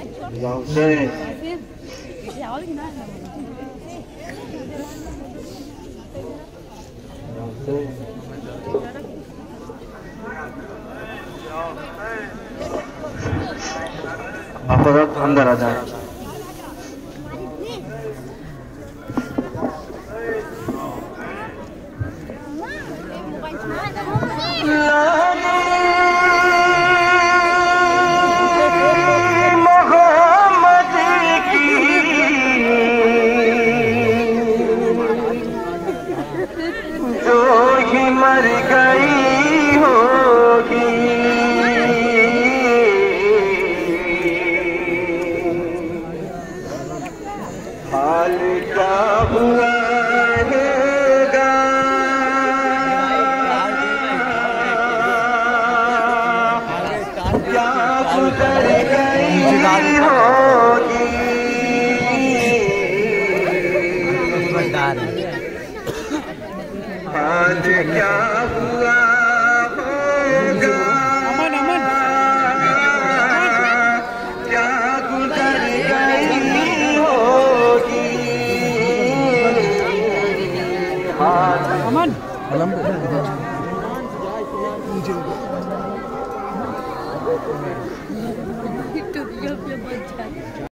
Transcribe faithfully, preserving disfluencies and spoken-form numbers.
आप अंदर आ जाए। मर गई होगी हाल क्या हुआ होगा क्या गुजर गई होगी आज क्या हुआ होगा क्या गुजर गई होगी अमन